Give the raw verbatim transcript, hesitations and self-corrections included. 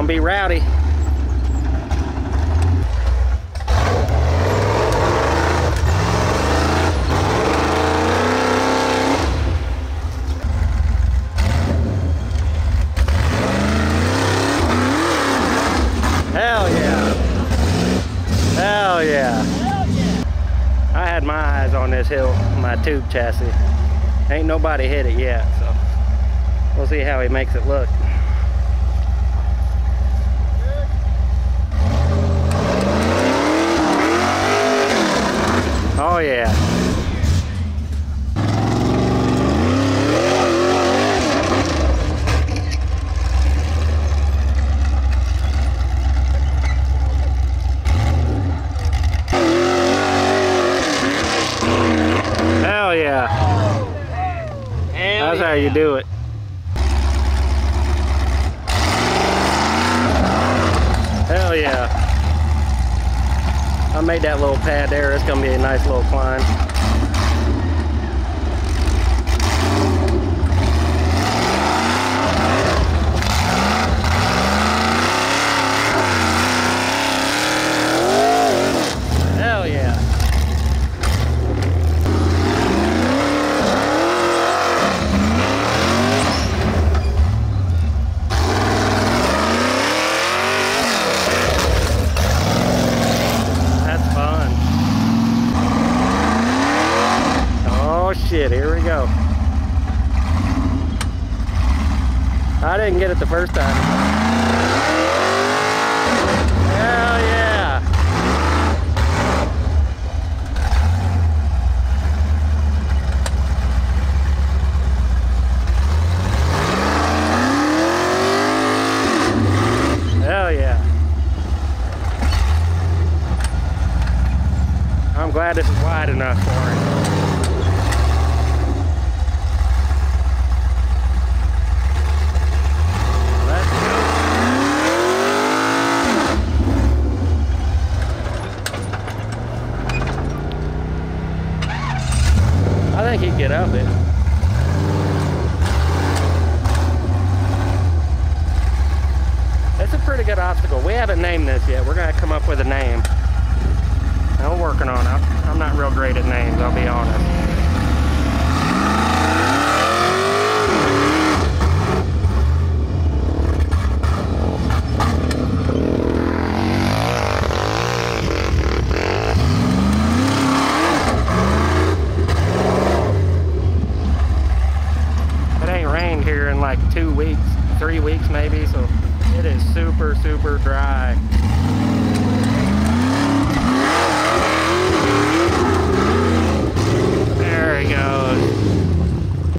gonna be rowdy. Hell yeah. Hell yeah. I had my eyes on this hill, my tube chassis. Ain't nobody hit it yet, so we'll see how he makes it look. Oh yeah. Hell yeah. That's how you do it. Hell yeah. I made that little pad there. It's gonna be a nice little climb. Hell yeah. Oh shit, here we go. I didn't get it the first time. Hell yeah. Hell yeah. I'm glad this is wide enough for it. I think he'd get up it. It's a pretty good obstacle. We haven't named this yet. We're gonna come up with a name. I'm working on it. I'm not real great at names, I'll be honest. Here in like two weeks, three weeks maybe, so it is super, super dry.